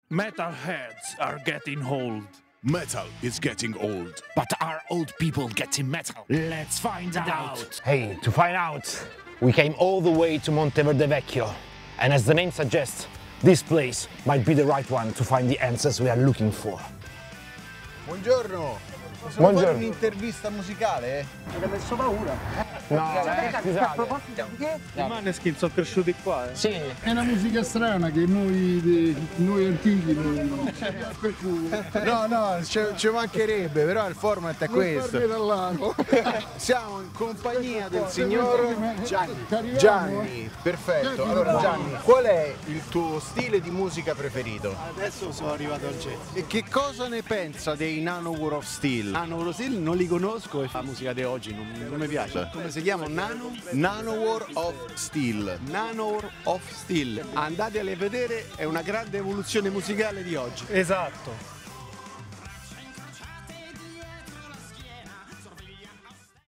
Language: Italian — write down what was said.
Metalheads are getting old. Metal is getting old. But are old people getting metal? Let's find out. Hey, to find out, we came all the way to Monteverde Vecchio. And as the name suggests, this place might be the right one to find the answers we are looking for. Buongiorno! Possiamo fare un'intervista musicale? Avete messo paura? No, scusate. I Maneskin sono cresciuti qua, Sì. È una musica strana che noi antichi non... No, ci mancherebbe, però il format è questo. Siamo in compagnia del signor Gianni. Perfetto. Allora Gianni, qual è il tuo stile di musica preferito? Adesso sono arrivato al jazz. E che cosa ne pensa dei Nanowar of Steel? Nanowar Steel non li conosco e la musica di oggi non mi piace. Come si chiama? Nanowar of Steel. Nanowar of Steel. Andateli a vedere, è una grande evoluzione musicale di oggi. Esatto.